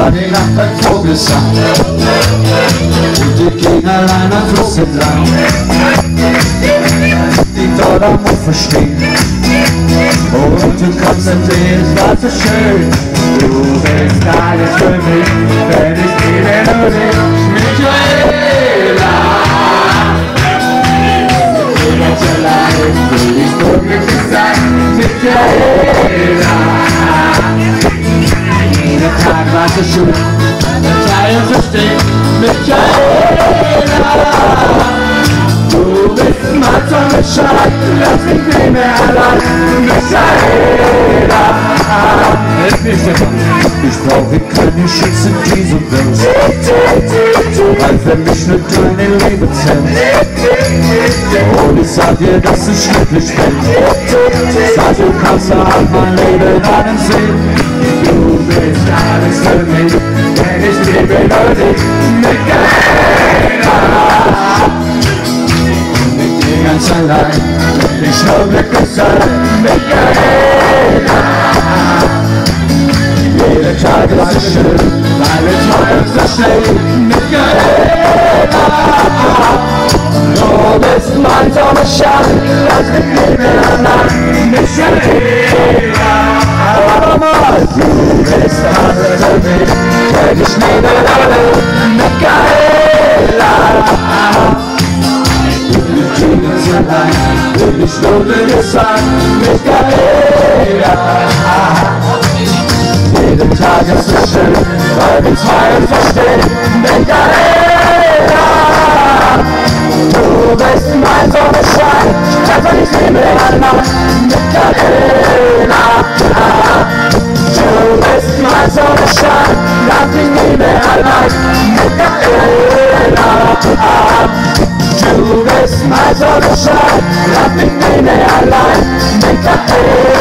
war die Nacht beim Vogelsang und ich ging allein am Fluss entlang, die dort am Ufer stehen. Und du kommst und es war so schön. Du bist alles für mich, wenn ich liebe nur dich, Michaela. Vielleicht will ich nur glücklich sein, Michaela. Jeder Tag war so schön, der Teil so steht, Michaela. Du bist mein Sonnenschein, lass mich nicht mehr allein, Michaela. Ich brauche keine Schutz in dieser Welt, weil für mich nur deine Liebe zählt. Und ich sag dir, dass es schrecklich fällt, sag du kannst halt mein Leben einen sehen. Du bist alles für mich, denn ich liebe nur dich, Michaela. Ganz allein, ich nur glücklich sein, Michaela. Jeder Tag ist so schön, weil wir träumen so schnell, Michaela. Du bist mein Sonnenschein, lass mich nicht mehr allein, Michaela. Du bist alles für mich, denn ich liebe alle, Michaela. Allein, will ich nur glücklich sein, Michaela. Jeden Tag ist so schön, weil wir zwei uns verstehen, Michaela. Du bist mein Sonnenschein, lass mich nicht mehr allein, Michaela. Du bist mein Sonnenschein, lass mich nicht mehr allein, Michaela. Du bist mein Sonnenschein, lass mich nicht mehr allein, Michaela.